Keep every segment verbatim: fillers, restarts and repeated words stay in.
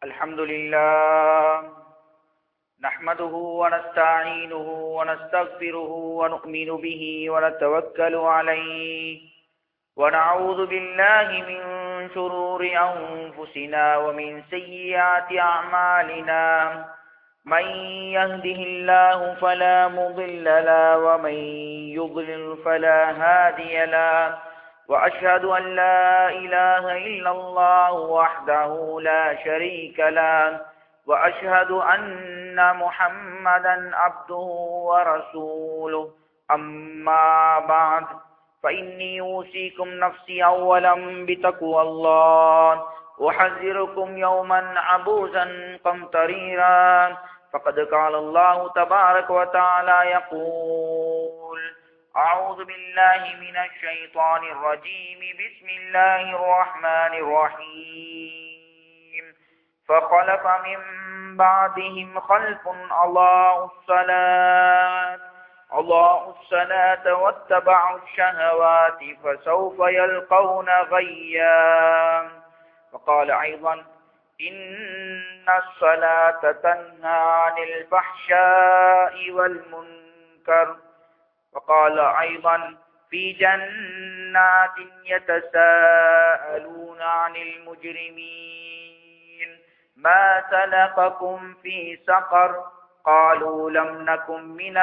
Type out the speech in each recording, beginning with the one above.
الحمد لله نحمده ونستعينه ونستغفره ونؤمن به ونتوكل عليه ونعوذ بالله من شرور أنفسنا ومن سيئات أعمالنا من يهده الله فلا مضل له ومن يضلل فلا هادي له وأشهد أن لا إله إلا الله وحده لا شريك له وأشهد أن محمدا عبده ورسوله أما بعد فإني أوصيكم نفسي أولا بتقوى الله وأحذركم يوما عبوسا قمطريرا فقد قال الله تبارك وتعالى يقول أعوذ بالله من الشيطان الرجيم بسم الله الرحمن الرحيم فخلف من بعدهم خلف أضاعوا الصلاة أضاعوا الصلاة واتبعوا الشهوات فسوف يلقون غيا وقال أيضا إن الصلاة تنهى عن الفحشاء والمنكر وقال أيضا في جنات يتساءلون عن المجرمين ما سلككم في سقر قالوا لم نكن من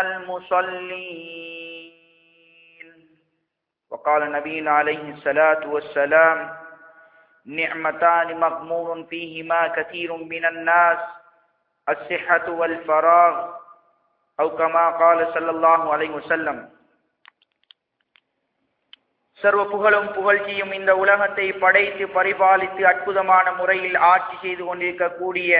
المصلين وقال نبينا عليه الصلاة والسلام نعمتان مغمور فيهما كثير من الناس الصحة والفراغ أو كما قال صلى الله عليه وسلم. சர்வ புகழும் புகழ்ச்சியும் இந்த உலகத்தை படைத்து பரிபாலித்து அற்புதமான முறையில் ஆட்சி செய்து கொண்டிருக்கக்கூடிய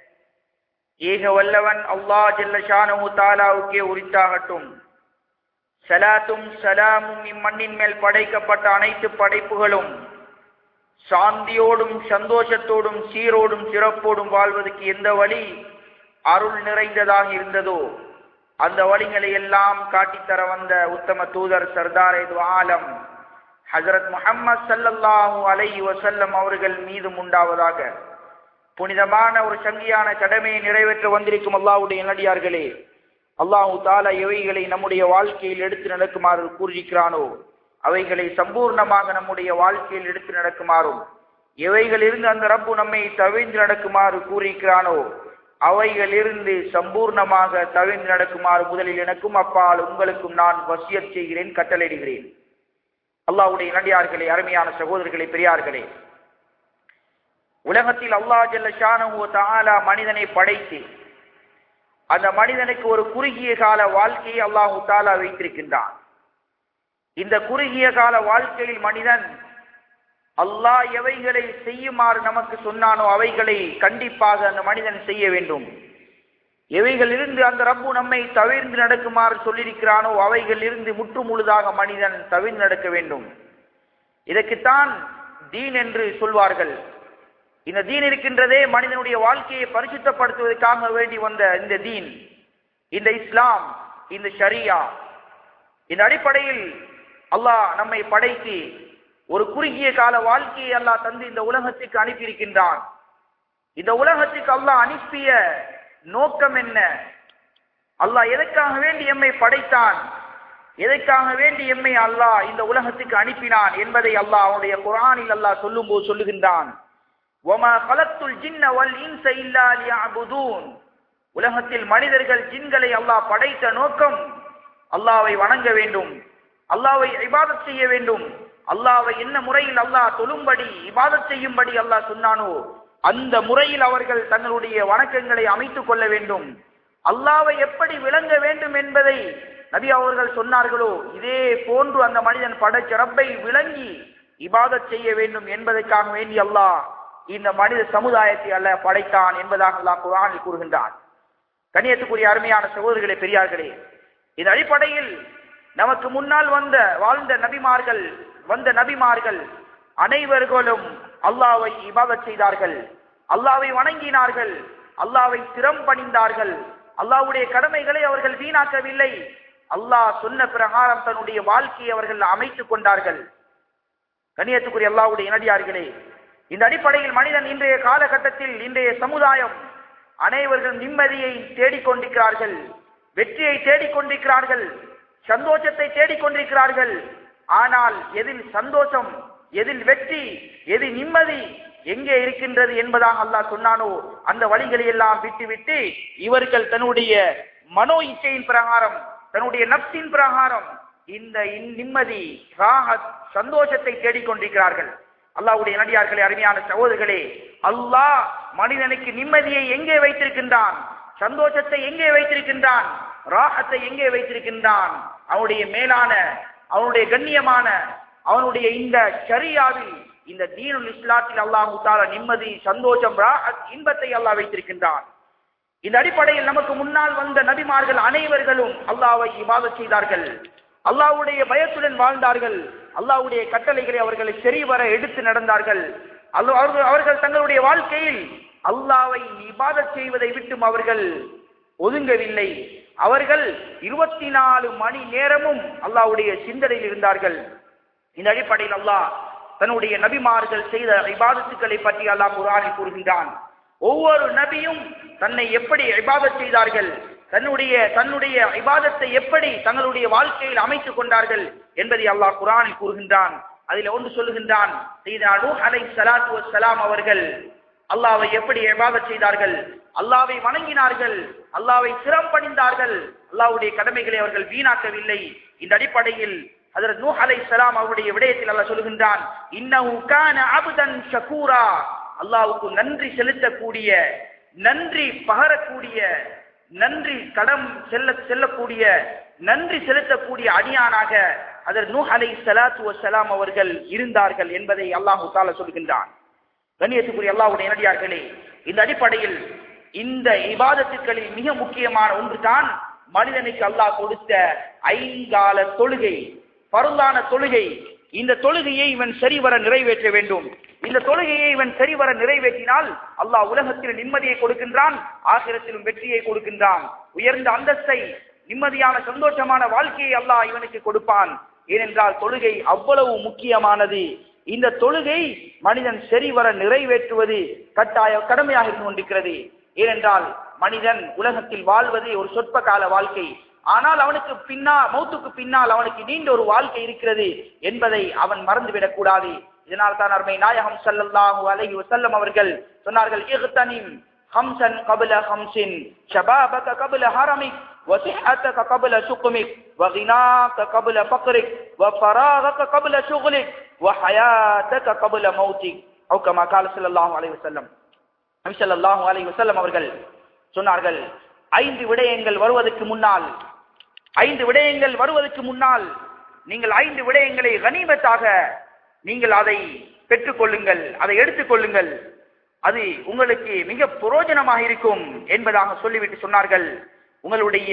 ஏக வல்லவன் அல்லாஹ் ஜல்ல ஷானஹு தஆலாவுக்கே உரித்தாகட்டும். ஸலாத்தும் ஸலாமும் இம்மண்ணின் மேல் படைக்கப்பட்ட அனைத்து படைப்புகளும் சாந்தியோடும் சந்தோஷத்தோடும் சீரோடும் சிறப்போடும் வாழ்வதற்கு எந்த வழி அருள் நிறைந்ததாக இருந்ததோ அந்த வழிகளை எல்லாம் காட்டித்தர வந்த உத்தம தூதர் சர்தார் ஏது ஆலம் ஹஜ்ரத் முஹம்மது ஸல்லல்லாஹு அலைஹி வஸல்லம் அவர்கள் மீதும் உண்டாவதாக. புனிதமான ஒரு சங்கியான கடமையை நிறைவேற்ற வந்திருக்கும் அல்லாஹ்வுடைய நல்லடியார்களே, அல்லாஹ் தஆலா எவைகளை நம்முடைய வாழ்க்கையில் எடுத்து நடக்குமாறு கூறியிருக்கிறானோ அவைகளை சம்பூர்ணமாக நம்முடைய வாழ்க்கையில் எடுத்து நடக்குமாறும், எவைகளிலிருந்து அந்த ரப்பு நம்மை தவிர்த்து நடக்குமாறு கூறியிருக்கிறானோ அவைகளிலிருந்து சம்பூர்ணமாக தவிர்த்து நடக்குமாறு முதலில் எனக்கும் அப்பால் உங்களுக்கும் நான் வசியத் செய்கிறேன், கட்டளையிடுகிறேன். அல்லாஹ்வுடைய நல்லடியார்களே, அருமையான சகோதரர்களே, பெரியார்களே, உலகத்தில் அல்லாஹ் ஜல்ல ஷானஹு வ தஆலா மனிதனை படைத்து அந்த மனிதனுக்கு ஒரு குறுகிய கால வாழ்க்கையை அல்லாஹ் தஆலா வைத்திருக்கின்றான். இந்த குறுகிய கால வாழ்க்கையில் மனிதன் அல்லாஹ் எவைகளை செய்யுமாறு நமக்கு சொன்னானோ அவைகளை கண்டிப்பாக அந்த மனிதன் செய்ய வேண்டும். எவைகளிலிருந்து அந்த ரப்பு நம்மை தவிர்த்து நடக்குமாறு சொல்லியிருக்கிறானோ அவைகளிலிருந்து முற்று முழுதாக மனிதன் தவிர்த்து நடக்க வேண்டும். இதற்குத்தான் தீன் என்று சொல்வார்கள். இந்த தீன் இருக்கின்றதே மனிதனுடைய வாழ்க்கையை பரிசுத்தப்படுத்துவதற்காக வேண்டி வந்த இந்த தீன், இந்த இஸ்லாம், இந்த ஷரியா. இந்த அடிப்படையில் அல்லாஹ் நம்மை படைத்து ஒரு குறுகிய கால வாழ்க்கையை அல்லாஹ் தந்து இந்த உலகத்துக்கு அனுப்பியிருக்கின்றான். இந்த உலகத்துக்கு அல்லாஹ் அனுப்பிய நோக்கம் என்ன? அல்லாஹ் எதற்காக வேண்டி எம்மை படைத்தான், எதற்காக வேண்டி எம்மை அல்லாஹ் இந்த உலகத்துக்கு அனுப்பினான் என்பதை அல்லாஹ் அவனுடைய குர்ஆனில் அல்லாஹ் சொல்லும் போது சொல்லுகின்றான். வமா கலத்துல் ஜின்ன வல் இன்ஸ இல்லா லியஅபுதூன். உலகத்தில் மனிதர்கள் ஜின்களை அல்லாஹ் படைத்த நோக்கம் அல்லாஹ்வை வணங்க வேண்டும், அல்லாஹ்வை இபாதத் செய்ய வேண்டும். அல்லாஹ்வை என்ன முறையில் அல்லாஹ் தொழும்படி இபாதத் செய்யும்படி அல்லாஹ் சொன்னானோ அந்த முறையில் அவர்கள் தங்களுடைய வணக்கங்களை அமைத்துக் கொள்ள வேண்டும். அல்லாஹ்வை எப்படி விளங்க வேண்டும் என்பதை நபி அவர்கள் சொன்னார்களோ இதே போன்று அந்த மனிதன் படைச்ச ரப்பை விளங்கி இபாதத் செய்ய வேண்டும் என்பதற்காக வேண்டி அல்லாஹ் இந்த மனித சமுதாயத்தை அல்லாஹ் படைத்தான் என்பதாக அல்லாஹ் குர்ஆனில் கூறுகின்றான். கண்ணியத்துக்குரிய அருமையான சகோதரர்களே, பெரியார்களே, இந்த அடிப்படையில் நமக்கு முன்னால் வந்த வாழ்ந்த நபிமார்கள் வந்த நபிமார்கள் அனைவர்களும் அல்லாஹ்வை இபாதத் செய்தார்கள், அல்லாஹ்வை வணங்கினார்கள், அல்லாஹ்வை சிரம் பணிந்தார்கள். அல்லாஹ்வுடைய கடமைகளை அவர்கள் வீணாக்கவில்லை. அல்லாஹ் சொன்ன பிரகாரம் தன்னுடைய வாழ்க்கையை அவர்கள் அமைத்துக் கொண்டார்கள். கண்ணியத்துக்குரிய அல்லாஹ்வுடைய நல்லடியார்களே, இந்த அடிப்படையில் மனிதன் இன்றைய காலகட்டத்தில் இன்றைய சமுதாயம் அனைவர்கள் நிம்மதியை தேடிக்கொண்டிருக்கிறார்கள், வெற்றியை தேடிக்கொண்டிருக்கிறார்கள், சந்தோஷத்தை தேடிக்கொண்டிருக்கிறார்கள். ஆனால் எதில் சந்தோஷம், எதில் வெற்றி, எது நிம்மதி எங்கே இருக்கின்றது என்பதாக அல்லாஹ் சொன்னானோ அந்த வழிகளை எல்லாம் விட்டுவிட்டு இவர்கள் தன்னுடைய மனோ இச்சையின் பிரகாரம், தன்னுடைய நப்சின் பிரகாரம் இந்த நிம்மதி, ராஹத், சந்தோஷத்தை தேடிக்கொண்டிருக்கிறார்கள். அல்லாஹ்வுடைய நடிகார்களே, அருமையான சகோதரர்களே, அல்லாஹ் மனிதனுக்கு நிம்மதியை எங்கே வைத்திருக்கின்றான், சந்தோஷத்தை எங்கே வைத்திருக்கின்றான், ராஹத்தை எங்கே வைத்திருக்கின்றான்? அவனுடைய மேலான, அவனுடைய கண்ணியமான, அவனுடைய இந்த ஷரியாவில், இந்த தீனுல் இஸ்லாத்தில் அல்லாஹ் தஆலா நிம்மதி, சந்தோஷம், ராஹத், இன்பத்தை அல்லாஹ் வைத்திருக்கின்றான். இந்த அடிப்படையில் நமக்கு முன்னால் வந்த நபிமார்கள் அனைவர்களும் அல்லாஹ்வை இபாதத் செய்தார்கள், அல்லாஹ்வுடைய பயத்துடன் வாழ்ந்தார்கள், அல்லாஹ்வுடைய கட்டளைகளை அவர்களை சரிவர எடுத்து நடந்தார்கள். அவர்கள் தங்களுடைய வாழ்க்கையில் அல்லாஹ்வை இபாதத் செய்வதை விட்டும் அவர்கள் ஒதுங்கவில்லை. அவர்கள் இருபத்தி நாலு மணி நேரமும் அல்லாஹ்வுடைய சிந்தனையில் இருந்தார்கள். இந்த அடிப்படையில் அல்லாஹ் தன்னுடைய நபிமார்கள் செய்த இபாதத்துக்களை பற்றி அல்லாஹ் குர்ஆனில் கூறுகின்றான். ஒவ்வொரு நபியும் தன்னை எப்படி இபாதத் செய்தார்கள், தன்னுடைய தன்னுடைய இபாதத்தை எப்படி தங்களுடைய வாழ்க்கையில் அமைத்துக் கொண்டார்கள் என்பதை அல்லாஹ் குர்ஆனில் கூறுகின்றான். அதில் ஒன்று சொல்லுகின்றான், சையதுனா நூஹ் அலைஹிஸ்ஸலாத்து வஸ்ஸலாம் அவர்கள் அல்லாஹ்வை எப்படி இபாதத் செய்தார்கள், அல்லாஹ்வை வணங்கினார்கள், அல்லாஹ்வை சிரம் பணிந்தார்கள், அல்லாஹ்வுடைய கடமைகளை அவர்கள் வீணாக்கவில்லை. இந்த அடிப்படையில் ஹஜ்ரத் நூஹ் அலைஹிஸ்ஸலாம் அவருடைய விடயத்தில் அல்லாஹ் சொல்லுகின்றான், இன்னஹு கான அப்தன் ஷகூரா, அல்லாஹ்வுக்கு நன்றி செலுத்தக்கூடிய, நன்றி பகரக்கூடிய, நன்றி கடம் செல்ல செல்லக்கூடிய நன்றி செலுத்தக்கூடிய அடியானாக ஹஜ்ரத் நூஹ் அலைஹிஸ்ஸலாத்து வஸ்ஸலாம் அவர்கள் இருந்தார்கள் என்பதை அல்லாஹ் தஆலா சொல்கின்றான். கண்ணியத்துக்குரிய அல்லாஹ்வுடைய நடிகார்களே, இந்த அடிப்படையில் இந்த இபாதத்துக்களில் மிக முக்கியமான ஒன்று தான் மனிதனுக்கு அல்லாஹ் கொடுத்த ஐங்கால தொழுகை, பருளான தொழுகை. இந்த தொழுகையை இவன் சரிவர நிறைவேற்ற வேண்டும். இந்த தொழுகையை இவன் சரிவர நிறைவேற்றினால் அல்லாஹ் உலகத்தில் நிம்மதியை கொடுக்கின்றான், ஆகிரத்திலும் வெற்றியை கொடுக்கின்றான், உயர்ந்த அந்தஸ்தை, நிம்மதியான சந்தோஷமான வாழ்க்கையை அல்லாஹ் இவனுக்கு கொடுப்பான். ஏனென்றால் தொழுகை அவ்வளவு முக்கியமானது. இந்த தொழுகை மனிதன் சரிவர நிறைவேற்றுவது கட்டாய கடமையாக இருந்து கொண்டிருக்கிறது. ஏனென்றால் மனிதன் உலகத்தில் வாழ்வது ஒரு சொற்ப கால வாழ்க்கை. ஆனால் அவனுக்கு பின்னால், மௌத்துக்கு பின்னால் அவனுக்கு நீண்ட ஒரு வாழ்க்கை இருக்கிறது என்பதை அவன் மறந்துவிடக் கூடாது. இதனால் தான் அருமை நாயகம் ஸல்லல்லாஹு அலைஹி வஸல்லம் அவர்கள் சொன்னார்கள், இக்தனிம் ஹம்சன் கப்ல ஹம்சின், ஷபாபக கப்ல ஹரமிக், வஸிஹதக கப்ல சுக்மிக், வகினாக கப்ல ஃபக்ரிக், வஃபராகக கப்ல ஷுக்லிக், வஹயாதக கப்ல மௌத்திக். அவு கமா கால ஸல்லல்லாஹு அலைஹி வஸல்லம். நபி ஸல்லல்லாஹு அலைஹி வஸல்லம் அவர்கள் சொன்னார்கள், ஐந்து விடயங்கள் வருவதற்கு முன்னால், ஐந்து விடயங்கள் வருவதற்கு முன்னால் நீங்கள் ஐந்து விடயங்களை கனிமத்தாக நீங்கள் அதை பெற்றுக் கொள்ளுங்கள், அதை எடுத்துக் கொள்ளுங்கள், அது உங்களுக்கு மிக பிரயோஜனமாக இருக்கும் என்பதாக சொல்லிவிட்டு சொன்னார்கள், உங்களுடைய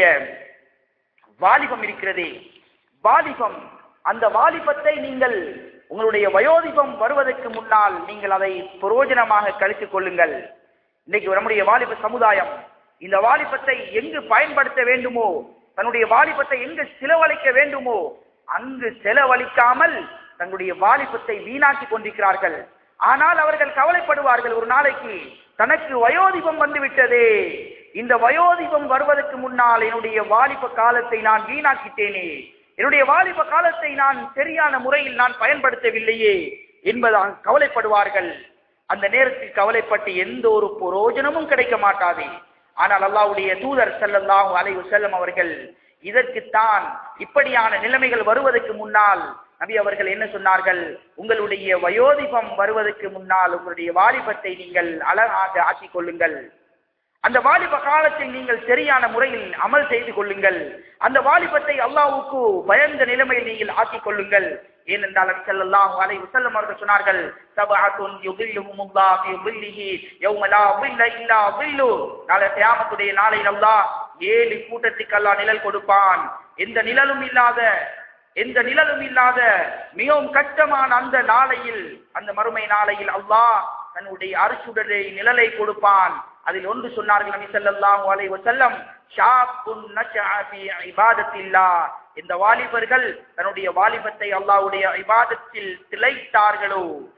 வாலிபம் இருக்கிறதே, வாலிபம், அந்த வாலிபத்தை நீங்கள் உங்களுடைய வயோதிபம் வருவதற்கு முன்னால் நீங்கள் அதை பிரயோஜனமாக கழித்துக் கொள்ளுங்கள். இன்னைக்கு நம்முடைய வாலிப சமுதாயம் இந்த வாலிபத்தை எங்கு பயன்படுத்த வேண்டுமோ, தன்னுடைய வாலிபத்தை எங்கு செலவழிக்க வேண்டுமோ அங்கு செலவழிக்காமல் தன்னுடைய வாலிபத்தை வீணாக்கி கொண்டிருக்கிறார்கள். ஆனால் அவர்கள் கவலைப்படுவார்கள், ஒரு நாளைக்கு தனக்கு வயோதிபம் வந்துவிட்டதே, இந்த வயோதிபம் வருவதற்கு முன்னால் என்னுடைய வாலிப காலத்தை நான் வீணாக்கிட்டேனே, என்னுடைய வாலிப காலத்தை நான் சரியான முறையில் நான் பயன்படுத்தவில்லையே என்பதாக கவலைப்படுவார்கள். அந்த நேரத்தில் கவலைப்பட்டு எந்த ஒரு பிரயோஜனமும் கிடைக்க மாட்டாது. ஆனால் அல்லாஹ்வுடைய தூதர் ஸல்லல்லாஹு அலைஹி வஸல்லம் அவர்கள் இதற்குத்தான் இப்படியான நிலைமைகள் வருவதற்கு முன்னால் நபி அவர்கள் என்ன சொன்னார்கள், உங்களுடைய வயோதிபம் வருவதற்கு முன்னால் உங்களுடைய வாலிபத்தை நீங்கள் அழகாக ஆக்கிக் கொள்ளுங்கள், அந்த வாலிப காலத்தை நீங்கள் சரியான முறையில் அமல் செய்து கொள்ளுங்கள், அந்த வாலிபத்தை அல்லாஹ்வுக்கு பயந்த நிலைமையில் நீங்கள் ஆக்கிக் கொள்ளுங்கள். ஏனென்றால் நபி ஸல்லல்லாஹு அலைஹி வஸல்லம் அவர்கள் சொன்னார்கள், சபஅத்துன் யுதில்லுஹுமுல்லாஹு ஃபீ ظில்லிஹி யௌம லா ظில்ல இல்லா ظில்லு. நாளை கியாமத்துடைய நாளையில் அல்லாஹ் ஏழு கூட்டத்துக்கு அல்லாஹ் நிழல் கொடுப்பான். எந்த நிழலும் இல்லாத எந்த நிழலும் இல்லாத மிகவும் கஷ்டமான அந்த நாளையில், அந்த மறுமை நாளையில் அல்லாஹ் தன்னுடைய அர்ஷுடைய நிழலை கொடுப்பான். அதில் ஒன்று சொன்னார்கள் நபி ஸல்லல்லாஹு அலைஹி வஸல்லம், ஷாப்புன் நஷஅ ஃபீ இபாதத்தில்லாஹ். இந்த வாலிபர்கள் தன்னுடைய வாலிபத்தை அல்லாஹ்வுடைய இபாதத்தில் திளைத்தார்களோ,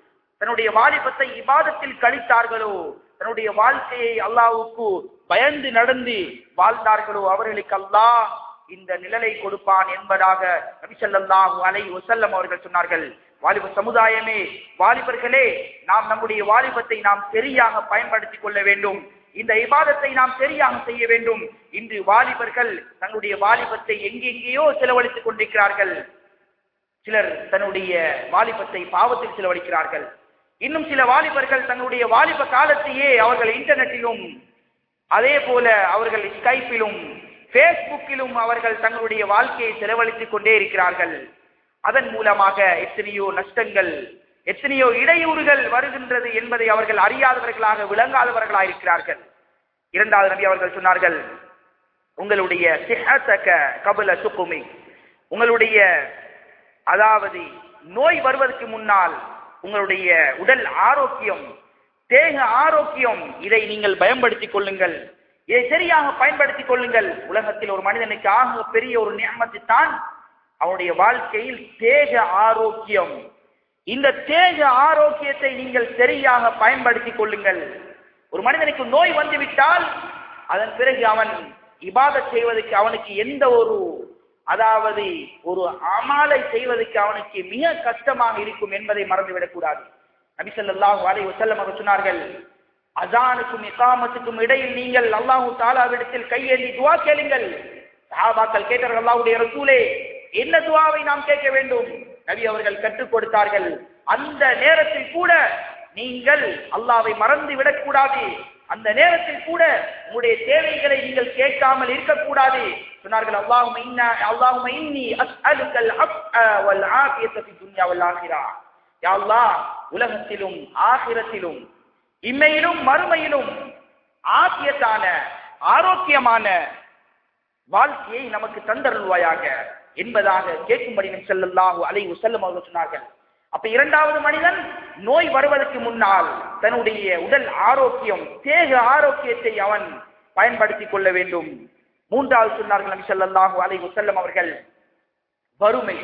தன்னுடைய வாலிபத்தை இபாதத்தில் கழித்தார்களோ, தன்னுடைய வாழ்க்கையை அல்லாஹ்வுக்கு பயந்து நடந்து வாழ்ந்தார்களோ, அவர்களுக்கு அல்லாஹ் இந்த நிழலை கொடுப்பான் என்பதாக நபி ஸல்லல்லாஹு அலைஹி வஸல்லம் அவர்கள் சொன்னார்கள். வாலிப சமுதாயமே, வாலிபர்களே, நாம் நம்முடைய வாலிபத்தை நாம் சரியாக பயன்படுத்திக் கொள்ள வேண்டும். இந்த இபாதத்தை நாம் சரியாக செய்ய வேண்டும். இன்று வாலிபர்கள் தன்னுடைய வாலிபத்தை எங்கெங்கேயோ செலவழித்துக் கொண்டிருக்கிறார்கள். சிலர் தன்னுடைய வாலிபத்தை பாவத்தில் செலவழிக்கிறார்கள். இன்னும் சில வாலிபர்கள் தன்னுடைய வாலிப காலத்தையே அவர்கள் இன்டர்நெட்டிலும் அதே போல அவர்கள் ஸ்கைப்பிலும் பேஸ்புக்கிலும் அவர்கள் தங்களுடைய வாழ்க்கையை செலவழித்துக் கொண்டே இருக்கிறார்கள். அதன் மூலமாக எத்தனையோ நஷ்டங்கள், எத்தனையோ இடையூறுகள் வருகின்றது என்பதை அவர்கள் அறியாதவர்களாக, விளங்காதவர்களாக இருக்கிறார்கள். இரண்டாவது நபி அவர்கள் சொன்னார்கள், உங்களுடைய சிஹ்ஹதக கபல சுகுமி, உங்களுடைய அதாவது நோய் வருவதற்கு முன்னால் உங்களுடைய உடல் ஆரோக்கியம், தேக ஆரோக்கியம், இதை நீங்கள் பயன்படுத்திக் கொள்ளுங்கள். இதை சரியாக பயன்படுத்திக் கொள்ளுங்கள். உலகத்தில் ஒரு மனிதனுக்கு ஆக பெரிய ஒரு நியமத்து தான் அவனுடைய வாழ்க்கையில் தேக ஆரோக்கியம். இந்த தேக ஆரோக்கியத்தை நீங்கள் சரியாக பயன்படுத்திக் கொள்ளுங்கள். ஒரு மனிதனுக்கு நோய் வந்துவிட்டால் அதன் பிறகு அவன் இபாதத் செய்வதற்கு அவனுக்கு எந்த ஒரு அதாவது ஒரு அமாலை செய்வதற்கு அவனுக்கு மிக கஷ்டமாக இருக்கும் என்பதை மறந்துவிடக் கூடாது. நபி ஸல்லல்லாஹு அலைஹி வஸல்லம் அவர்கள் சொன்னார்கள், அஸானுக்கும் இகாமத்துக்கும் இடையில் நீங்கள் அல்லாஹ் தஆலாவிடத்தில் கையேந்தி துஆ கேளுங்கள். சஹாபாக்கள் கேட்டார்கள், அல்லாஹ்வுடைய ரசூலே, என்ன துஆவை நாம் கேட்க வேண்டும்? நபி அவர்கள் கற்றுக் கொடுத்தார்கள், அந்த நேரத்தில் கூட நீங்கள் அல்லாஹ்வை மறந்து விடக்கூடாது. அந்த நேரத்தில் கூட உங்களுடைய தேவைகளை நீங்கள் கேட்காமல் இருக்கக்கூடாது. சொன்னார்கள், அல்லாஹும்ம இன்னா அல்லாஹும்ம இன்னி அஸ்அலுக்கல் அஃஅ வல் ஆஃபியத ஃபி துன்யா வல் ஆখিরা. யா அல்லாஹ், உலகத்திலும் ஆகிரத்திலும் இம்மையிலும் மறுமையிலும் ஆஃபியத்தான ஆரோக்கியமான வாழ்க்கையை நமக்கு தந்தருள்வாயாக என்பதாக கேட்கும்படி நபி ஸல்லல்லாஹு அலைஹி வஸல்லம் அவர்கள் சொன்னார்கள். அப்ப இரண்டாவது மனிதன் நோய் வருவதற்கு முன்னால் தன்னுடைய உடல் ஆரோக்கியம், தேக ஆரோக்கியத்தை அவன் பயன்படுத்திக் கொள்ள வேண்டும். மூன்றாவது சொன்னார்கள் நபி ஸல்லல்லாஹு அலைஹி வஸல்லம் அவர்கள், வறுமை.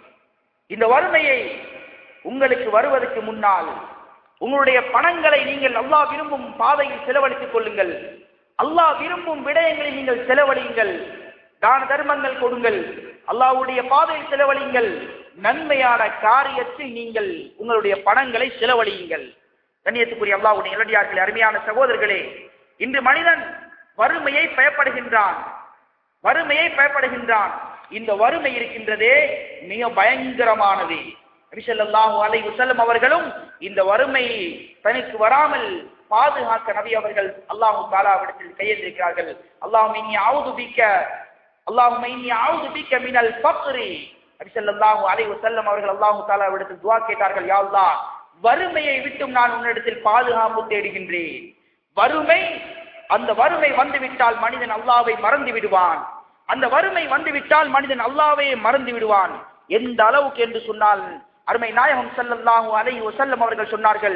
இந்த வறுமையை உங்களுக்கு வருவதற்கு முன்னால் உங்களுடைய பணங்களை நீங்கள் அல்லாஹ் விரும்பும் பாதையில் செலவழித்துக் கொள்ளுங்கள். அல்லாஹ் விரும்பும் விடயங்களை நீங்கள் செலவழியுங்கள். தான தர்மங்கள் கொடுங்கள், அல்லாஹ்வுடைய பாதையில் செலவழியுங்கள். நன்மையான காரியத்தில் நீங்கள் உங்களுடைய பணங்களை செலவழியுங்கள். கண்ணியத்துக்குரிய அல்லாஹ்வுடைய நல்லடியார்களே, அருமையான சகோதரர்களே, இன்று மனிதன் வறுமையை பயப்படுகின்றான், வறுமையை பயப்படுகின்றான். இந்த வறுமை இருக்கின்றதே மிக பயங்கரமானது. நபி ஸல்லல்லாஹு அலைஹி வஸல்லம் அவர்களும் இந்த வறுமை தனக்கு வராமல் பாதுகாக்க நபி அவர்கள் அல்லாஹ் தஆலாவிடத்தில் கையேந்திருக்கிறார்கள். அல்லாஹும்ம இன்னி அஊது பிக்க அல்லாஹும்ம இன்னி அஊது பிக்க மினல் ஃபக்ரி. நபி ஸல்லல்லாஹு அலைஹி வஸல்லம் அவர்கள் அல்லாஹ் தஆலாவிடத்தில் துஆ கேட்டார்கள், யா அல்லாஹ், வறுமையை விட்டும் நான் உன்னிடத்தில் பாதுகாப்பு தேடுகின்றேன். வறுமை, அந்த வறுமை வந்துவிட்டால் மனிதன் அல்லாஹ்வை மறந்து விடுவான். அந்த வறுமை வந்துவிட்டால் மனிதன் அல்லாஹ்வை மறந்து விடுவான். எந்த அளவுக்கு என்று சொன்னால், அருமை நாயகம் ஸல்லல்லாஹு அலைஹி வஸல்லம் அவர்கள் சொன்னார்கள்,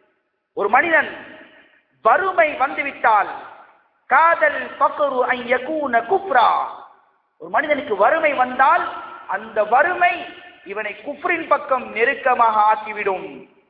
ஒரு மனிதன் வறுமை வந்துவிட்டால் காதல் ஃபக்ரு அன் யகூன குஃப்ரா. ஒரு மனிதனுக்கு வறுமை வந்தால் அந்த வறுமை இவனை குஃப்ரின் பக்கம் நெருக்கமாக ஆக்கிவிடும்.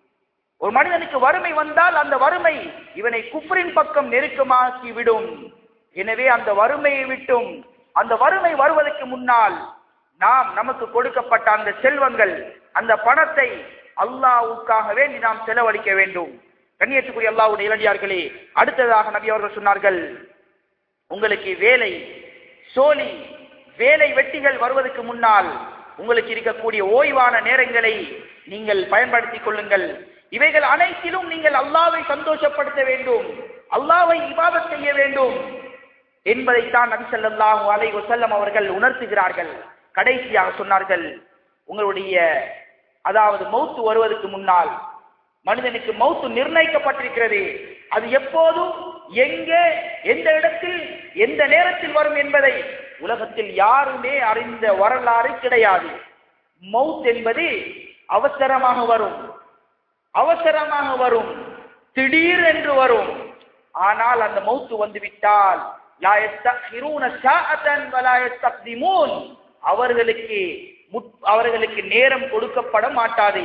ஒரு மனிதனுக்கு வறுமை வந்தால் அந்த வறுமை இவனை குஃப்ரின் பக்கம் நெருக்கமாக்கி விடும். எனவே அந்த வறுமையை விட்டும், அந்த வறுமை வருவதற்கு முன்னால் நாம் நமக்கு கொடுக்கப்பட்ட அந்த செல்வங்கள், அந்த பணத்தை அல்லாஹ்வுக்காக வேண்டி நாம் செலவழிக்க வேண்டும். கண்ணியத்துக்குரிய அல்லாஹ்வுடைய இளடியார்களே, அடுத்ததாக நபி அவர்கள் சொன்னார்கள், உங்களுக்கு வேலை சோலி வேலை வெட்டிகள் வருவதற்கு முன்னால் உங்களுக்கு இருக்கக்கூடிய ஓய்வான நேரங்களை நீங்கள் பயன்படுத்திக் கொள்ளுங்கள். இவைகள் அனைத்திலும் நீங்கள் அல்லாஹ்வை சந்தோஷப்படுத்த வேண்டும், அல்லாஹ்வை இபாதத் செய்ய வேண்டும் என்பதைத்தான் நபி ஸல்லல்லாஹு அலைஹி வஸல்லம் அவர்கள் உணர்த்துகிறார்கள். கடைசியாக சொன்னார்கள், உங்களுடைய அதாவது மௌத்து வருவதற்கு முன்னால் மனிதனுக்கு மௌத்து நிர்ணயிக்கப்பட்டிருக்கிறது. அது எப்போதும், எங்கே, எந்த இடத்தில், எந்த நேரத்தில் வரும் என்பதை உலகத்தில் யாருமே அறிந்த வரலாறு கிடையாது. மௌத் என்பது அவசரமாக வரும், அவசரமாக வரும், திடீர் என்று வரும். ஆனால் அந்த மௌத்து வந்துவிட்டால் லா யஸ்தக்ஹிரூன ஸாஅத்தன் வலா யஸ்தக்திமூன், அவர்களுக்கு அவர்களுக்கு நேரம் கொடுக்கப்பட மாட்டாது,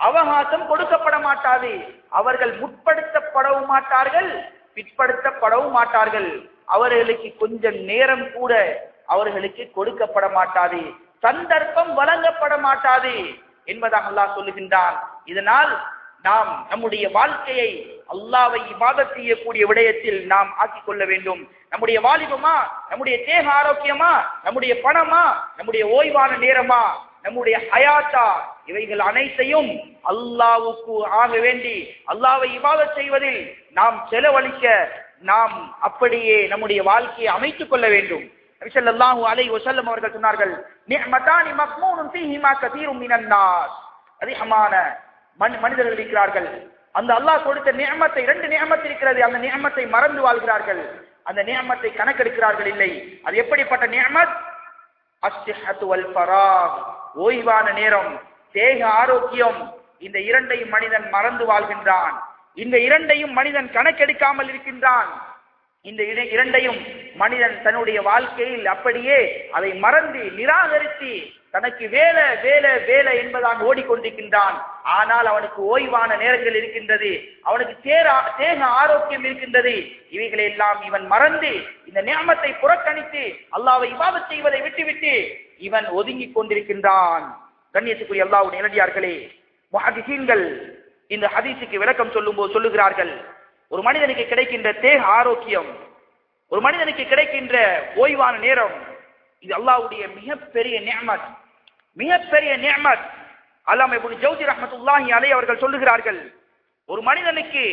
அவகாசம் கொடுக்கப்பட மாட்டாது. அவர்கள் முற்படுத்தப்படவும் மாட்டார்கள், பிற்படுத்தப்படவும் மாட்டார்கள். அவர்களுக்கு கொஞ்சம் நேரம் கூட அவர்களுக்கு கொடுக்கப்பட மாட்டாது, சந்தர்ப்பம் வழங்கப்பட மாட்டாது என்பதாக அல்லாஹ் சொல்லுகின்றான். இதனால் நாம் நம்முடைய வாழ்க்கையை அல்லாஹ்வை இபாதத் செய்யக்கூடிய விடயத்தில் நாம் ஆக்கிக் கொள்ள வேண்டும். நம்முடைய வாலிபமா, நம்முடைய தேக ஆரோக்கியமா, நம்முடைய பணமா, நம்முடைய ஓய்வான நேரமா, நம்முடைய ஹயாத்தா, இவைகள் அனைத்தையும் அல்லாஹ்வுக்கு ஆக வேண்டி அல்லாஹ்வை இபாதத் செய்வதில் நாம் செலவழிக்க நாம் அப்படியே நம்முடைய வாழ்க்கையை அமைத்துக் கொள்ள வேண்டும். நபி ஸல்லல்லாஹு அலைஹி வஸல்லம் அவர்கள் சொன்னார்கள், நிஅமதானி மக்மூனுன் ஃபீஹிமா கதீரும் மினன் நாஸ். அதிகமான மனிதர்கள் இருக்கிறார்கள், அந்த அல்லாஹ் கொடுத்த நிஅமத்தை, இரண்டு நிஅமத் இருக்கிறது, அந்த நிஅமத்தை மறந்து வாழ்கிறார்கள், அந்த நிஅமத்தை கணக்கெடுக்கிறார்கள் இல்லை. அது எப்படிப்பட்ட நிஅமத்? அஸ்ஸிஹத்து வல் ஃபராக், ஓய்வான நேரம், தேக ஆரோக்கியம். இந்த இரண்டையும் மனிதன் மறந்து வாழ்கின்றான். இந்த இரண்டையும் மனிதன் கணக்கெடுக்காமல் இருக்கின்றான். இந்த இரண்டையும் மனிதன் தன்னுடைய வாழ்க்கையில் அப்படியே அதை மறந்து நிராகரித்து தனக்கு வேலை வேலை வேலை என்பதாக ஓடிக்கொண்டிருக்கின்றான். ஆனால் அவனுக்கு ஓய்வான நேரங்கள் இருக்கின்றது, அவனுக்கு தேக ஆரோக்கியம் இருக்கின்றது. இவைகளை எல்லாம் இவன் மறந்து இந்த நியமத்தை புறக்கணித்து அல்லாஹ்வை இபாதத் செய்வதை விட்டுவிட்டு இவன் ஒதுங்கிக் கொண்டிருக்கின்றான். கண்ணியத்துக்குரிய அல்லாஹ்வுடைய நேரடியார்களே, முஹத்திஸீன்கள் இந்த ஹதீஸுக்கு விளக்கம் சொல்லும் போது சொல்லுகிறார்கள், ஒரு மனிதனுக்கு கிடைக்கின்ற தேக ஆரோக்கியம், ஒரு மனிதனுக்கு கிடைக்கின்ற ஓய்வான நேரம், இது அல்லாஹ்வுடைய மிகப்பெரிய நிஅமத், மிகப்பெரிய நிஅமத். அல்லாமா இப்னு ஜௌசி ரஹ்மத்துல்லாஹி அலைஹி அவர்கள் சொல்லுகிறார்கள், ஒரு மனிதனுக்கு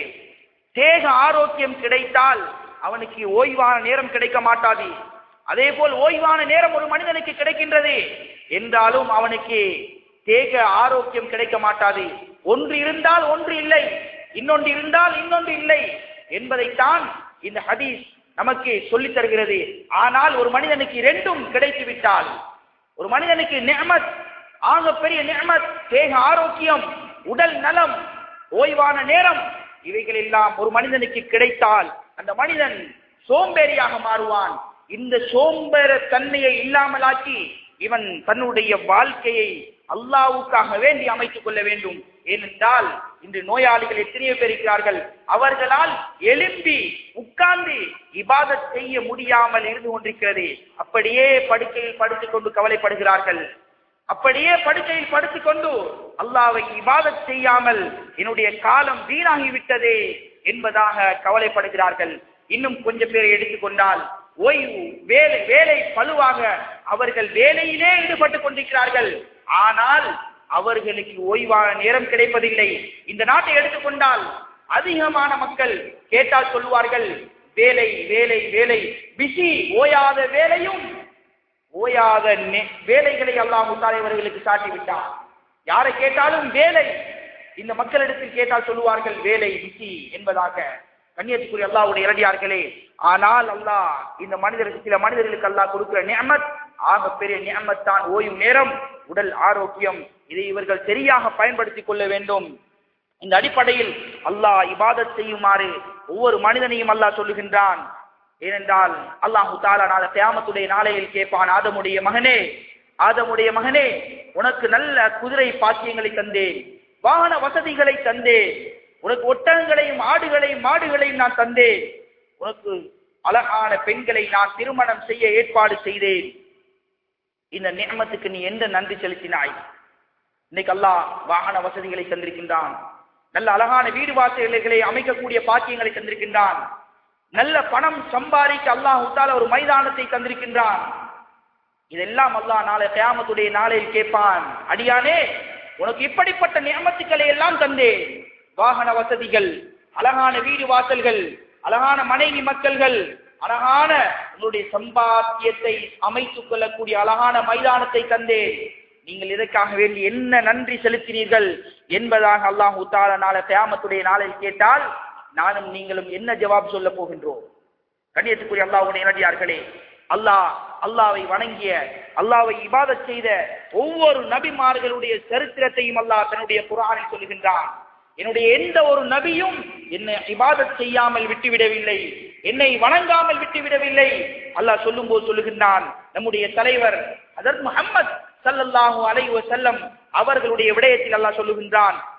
தேக ஆரோக்கியம் கிடைத்தால் அவனுக்கு ஓய்வான நேரம் கிடைக்க மாட்டாது. அதே போல் ஓய்வான நேரம் ஒரு மனிதனுக்கு கிடைக்கின்றது என்றாலும் அவனுக்கு தேக ஆரோக்கியம் கிடைக்க மாட்டாது. ஒன்று இருந்தால் ஒன்று இல்லை, இன்னொன்று இருந்தால் இன்னொன்று இல்லை என்பதைத்தான் இந்த ஹதீஸ் நமக்கு சொல்லித் தருகிறது. ஆனால் ஒரு மனிதனுக்கு இரண்டும் கிடைத்து விட்டால், ஒரு மனிதனுக்கு நிஅமத், ஆக பெரிய நிஅமத், தேக ஆரோக்கியம், உடல் நலம், ஓய்வான நேரம், இவைகள் எல்லாம் ஒரு மனிதனுக்கு கிடைத்தால் அந்த மனிதன் சோம்பேறியாக மாறுவான். இந்த சோம்பேற தன்மையை இல்லாமலாக்கி இவன் தன்னுடைய வாழ்க்கையை அல்லாஹ்வுக்காக வேண்டி அமைத்துக் கொள்ள வேண்டும். ஏனென்றால் இன்று நோயாளிகள் எத்தனையோ பேர் இருக்கிறார்கள், அவர்களால் எழும்பி உட்கார்ந்து இபாதத் செய்ய முடியாமல் இருந்து கொண்டிருக்கிறது. அப்படியே படுக்கையில் படுத்துக் கொண்டு கவலைப்படுகிறார்கள், அப்படியே படுக்கையில் படுத்துக் கொண்டு அல்லாஹ்வை இபாதத் செய்யாமல் என்னுடைய காலம் வீணாகிவிட்டதே என்பதாக கவலைப்படுகிறார்கள். இன்னும் கொஞ்சம் பேரை எடுத்துக்கொண்டால் ஓய்வு வேலை வேலை பழுவாக அவர்கள் வேலையிலே ஈடுபட்டுக் கொண்டிருக்கிறார்கள். ஆனால் அவர்களுக்கு ஓய்வான நேரம் கிடைப்பதில்லை. இந்த நாட்டை எடுத்துக்கொண்டால் அதிகமான மக்கள் கேட்டால் சொல்லுவார்கள், வேலை வேலை வேலை, பிஸி, ஓயாத வேலையும் ஓயாத வேலைகளை அல்லாஹ் தஆலா அவர்களுக்கு காட்டிவிட்டார். யாரை கேட்டாலும் வேலை, இந்த மக்களிடத்தில் கேட்டால் சொல்லுவார்கள் வேலை, பிஸி என்பதாக. கண்ணியத்துக்குரிய அல்லாஹ்வுடைய இரடியார்களே, ஆனால் அல்லாஹ் இந்த மனிதர்களுக்கு, சில மனிதர்களுக்கு அல்லாஹ் கொடுக்கிற நிஅமத், ஆக பெரிய நிஅமத் தான் ஓய்வு நேரம், உடல் ஆரோக்கியம். இதை இவர்கள் சரியாக பயன்படுத்திக் கொள்ள வேண்டும். இந்த அடிப்படையில் அல்லாஹ் இபாதத் செய்யுமாறு ஒவ்வொரு மனிதனையும் அல்லாஹ் சொல்லுகின்றான். ஏனென்றால் அல்லாஹு தஆலா நாளை கியாமத்துடைய நாளையில் கேட்பான், ஆதமுடைய மகனே, ஆதமுடைய மகனே, உனக்கு நல்ல குதிரை பாக்கியங்களை தந்தேன், வாகன வசதிகளை தந்தேன், உனக்கு ஒட்டகங்களையும் ஆடுகளையும் மாடுகளையும் நான் தந்தேன், உனக்கு அழகான பெண்களை நான் திருமணம் செய்ய ஏற்பாடு செய்தேன். இந்த நிஅமத்துக்கு நீ எந்த நன்றி செலுத்தினாய்? இன்னைக்கு அல்லாஹ் வாகன வசதிகளை தந்திருக்கின்றான், நல்ல அழகான வீடு வாசல்களை அமைக்கக்கூடிய பாக்கியங்களை தந்திருக்கின்றான், நல்ல பணம் சம்பாதிக்க அல்லாஹ் தஆலா ஒரு மைதானத்தை தந்திருக்கின்றான். இதெல்லாம் அல்லாஹ் நாளை கியாமத்துடைய நாளையில் கேட்பான், அடியானே, உனக்கு இப்படிப்பட்ட நிஅமத்துக்களை எல்லாம் தந்தேன், வாகன வசதிகள், அழகான வீடு வாசல்கள், அழகான மனைவி மக்கள்கள், அழகான உங்களுடைய சம்பாத்தியத்தை அமைத்துக் கொள்ளக்கூடிய அழகான மைதானத்தை தந்தேன், நீங்கள் இதற்காக வேண்டி என்ன நன்றி செலுத்தினீர்கள் என்பதாக அல்லாஹ் தஆலா நாளை கியாமத்துடைய நாளில் கேட்டால் நானும் நீங்களும் என்ன ஜவாப் சொல்ல போகின்றோம்? கண்ணியத்துக்குரிய அல்லாஹ்வுடைய நல்லடியார்களே, அல்லாஹ் அல்லாஹ்வை வணங்கிய, அல்லாஹ்வை இபாதத் செய்த ஒவ்வொரு நபிமார்களுடைய சரித்திரத்தையும் அல்லாஹ் தன்னுடைய குர்ஆனில் சொல்லுகின்றான். என்னுடைய எந்த ஒரு நபியும் என்னை இபாதத் செய்யாமல் விட்டுவிடவில்லை, என்னை வணங்காமல் விட்டுவிடவில்லை. அல்லாஹ் சொல்லும் போது சொல்லுகின்றான், நம்முடைய தலைவர் ஹஜ்ரத் முஹம்மத் ஸல்லல்லாஹு அலைஹி வஸல்லம் அவர்களுடைய விடயத்தில் அல்லாஹ் சொல்லுகின்றான்,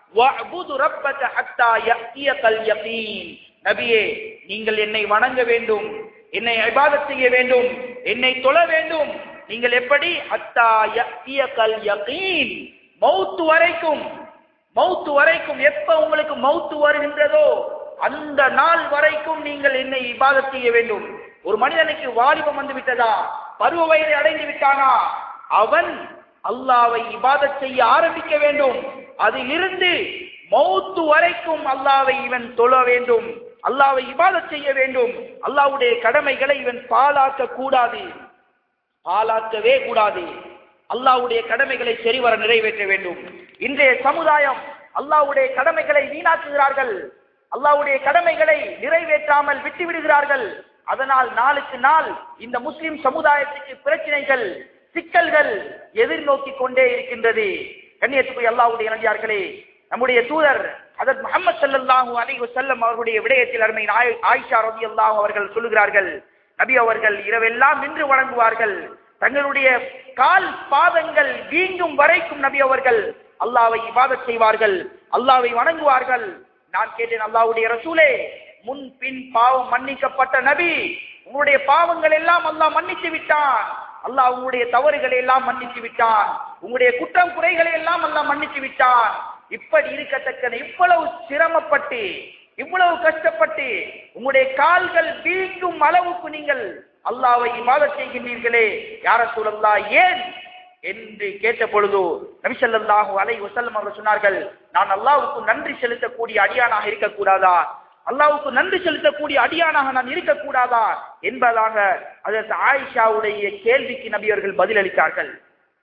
வஅபுது ரப்பக ஹத்தா யஅதியகல் யகீன். நபியே, நீங்கள் என்னை வணங்க வேண்டும், என்னை இபாதத் செய்ய வேண்டும், என்னை தொழ வேண்டும். நீங்கள் எப்படி? ஹத்தா யஅதியகல் யகீன், மௌத் வரைக்கும், மௌத் வரைக்கும், எப்ப உங்களுக்கு மௌத் வருகின்றதோ அந்த நாள் வரைக்கும் நீங்கள் என்னை இபாதத் செய்ய வேண்டும். ஒரு மனிதனுக்கு வாலிபம் வந்து விட்டதா, பருவ வயதை அடைந்து விட்டானா, அவன் அல்லாஹ்வை இபாதத் செய்ய ஆரம்பிக்க வேண்டும். அதிலிருந்து மௌத்து வரைக்கும் அல்லாஹ்வை இவன் தொழ வேண்டும், அல்லாஹ்வை இபாதத் செய்ய வேண்டும். அல்லாஹ்வுடைய கடமைகளை இவன் பாழாக்க கூடாது, பாழாக்கவே கூடாது. அல்லாஹ்வுடைய கடமைகளை சரிவர நிறைவேற்ற வேண்டும். இன்றைய சமுதாயம் அல்லாஹ்வுடைய கடமைகளை வீணாக்குகிறார்கள், அல்லாஹ்வுடைய கடமைகளை நிறைவேற்றாமல் விட்டு விடுகிறார்கள். அதனால் நாளுக்கு நாள் இந்த முஸ்லிம் சமுதாயத்துக்கு பிரச்சனைகள், சிக்கல்கள் எதிர்நோக்கி கொண்டே இருக்கின்றது. கண்ணியத்துக்குரிய அல்லாஹ்வுடைய நல்லடியார்களே, நம்முடைய தூதர் ஹஜ்ரத் முஹம்மது ஸல்லல்லாஹு அலைஹி வஸல்லம் அவர்களுடைய விடயத்தில் அருமை ஆயிஷா ரலியல்லாஹு அவர்கள் சொல்லுகிறார்கள், நபி அவர்கள் இரவெல்லாம் நின்று வணங்குவார்கள், தங்களுடைய கால் பாதங்கள் வீங்கும் வரைக்கும் நபி அவர்கள் அல்லாஹ்வை இபாதத் செய்வார்கள், அல்லாஹ்வை வணங்குவார்கள். நான் கேட்டேன், அல்லாஹ்வுடைய ரசூலே, முன் பின் பாவம் மன்னிக்கப்பட்ட நபி, உங்களுடைய பாவங்கள் எல்லாம் அல்லாஹ் மன்னித்து விட்டான், அல்லாஹ் உங்களுடைய தவறுகளை எல்லாம் மன்னித்து விட்டான், உங்களுடைய குற்றம் குறைகளை எல்லாம் அல்லாஹ் மன்னித்து விட்டான். இப்படி இருக்கத்தக்க இவ்வளவு சிரமப்பட்டு, இவ்வளவு கஷ்டப்பட்டு, உங்களுடைய கால்கள் வீங்கும் அளவுக்கு நீங்கள் அல்லாஹ்வை இபாதத் செய்கின்றீர்களே யா ரசூலல்லாஹ், ஏன் என்று கேட்ட பொழுது நபி ஸல்லல்லாஹு அலைஹி வஸல்லம் அவர்கள் சொன்னார்கள், நான் அல்லாஹ்வுக்கு நன்றி செலுத்தக்கூடிய அடியானாக இருக்கக்கூடாதா, அல்லாஹ்வுக்கு நன்றி செலுத்தக்கூடிய அடியானாக நான் இருக்கக்கூடாதா என்பதாக ஹஜ்ரத் ஆயிஷாவுடைய கேள்விக்கு நபி அவர்கள் பதிலளித்தார்கள்.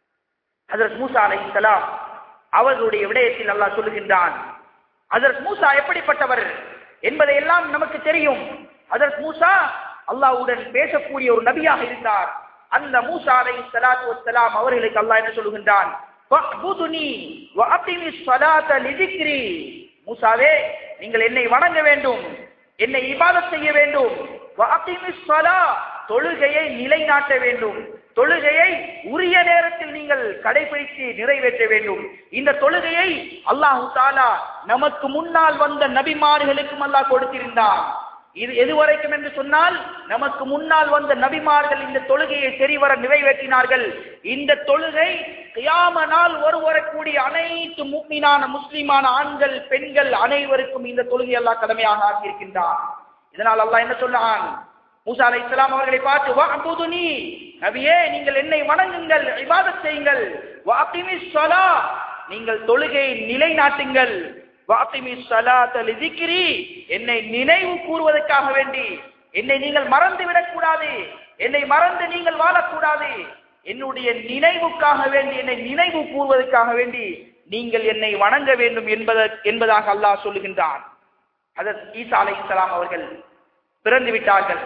ஹஜ்ரத் மூசா அலைஹிஸ்ஸலாம் அவர்களுடைய விடயத்தில் அல்லாஹ் சொல்லுகின்றான், ஹஜ்ரத் மூசா எப்படிப்பட்டவர் என்பதை எல்லாம் நமக்கு தெரியும். ஹஜ்ரத் மூசா அல்லாஹ்வுடன் பேசக்கூடிய ஒரு நபியாக இருந்தார். அந்த மூசா அலைஹிஸ்ஸலாத்து வஸ்ஸலாம் அவர்களுக்கு அல்லாஹ் என்ன சொல்லுகின்றான், ஃபஅபுதுனி வஅகிமிஸ் ஸலாத லிذிக்ரி. மூசாவே, நீங்கள் என்னை வணங்க வேண்டும், என்னை இபாதத் செய்ய வேண்டும். வஅகிமிஸ் ஸலா, தொழுகையை நிலைநாட்ட வேண்டும், தொழுகையை உரிய நேரத்தில் நீங்கள் கடைபிடித்து நிறைவேற்ற வேண்டும். இந்த தொழுகையை அல்லாஹ் தஆலா நமக்கு முன்னால் வந்த நபிமார்களுக்கும் அல்லாஹ் கொடுத்திருந்தான். இது எதுவரைக்கும் என்று சொன்னால், நமக்கு முன்னால் வந்த நபிமார்கள் இந்த தொழுகையை சரிவர நிறைவேற்றினார்கள். இந்த தொழுகை கியாம நாள் ஒரு வரக்கூடிய அனைத்து முஃமினான முஸ்லிமான ஆண்கள் பெண்கள் அனைவருக்கும் இந்த தொழுகை அல்லாஹ் கடமையாக ஆக்கியிருக்கின்றான். இதனால் அல்லாஹ் என்ன சொன்னான், மூசா அலைஹிஸ்ஸலாம் அவர்களை பார்த்து, வஅபுதுனி, நபியே நீங்கள் என்னை வணங்குங்கள், இபாதத் செய்யுங்கள். வஅகிமிஸ் ஸலா, நீங்கள் தொழுகையை நிலைநாட்டுங்கள். வஅகிமிஸ் ஸலாத லிذிக்ரி, என்னை நினைவு கூறுவதற்காக வேண்டி, என்னை நீங்கள் மறந்து விடக்கூடாது, என்னை மறந்து நீங்கள் வாழக்கூடாது, என்னுடைய நினைவுக்காக வேண்டி, என்னை நினைவு கூறுவதற்காக வேண்டி நீங்கள் என்னை வணங்க வேண்டும் என்பதாக அல்லாஹ் சொல்லுகின்றான். ஹஜ்ரத் ஈசா அலைஹிஸ்ஸலாம் அவர்கள் பிறந்து விட்டார்கள்,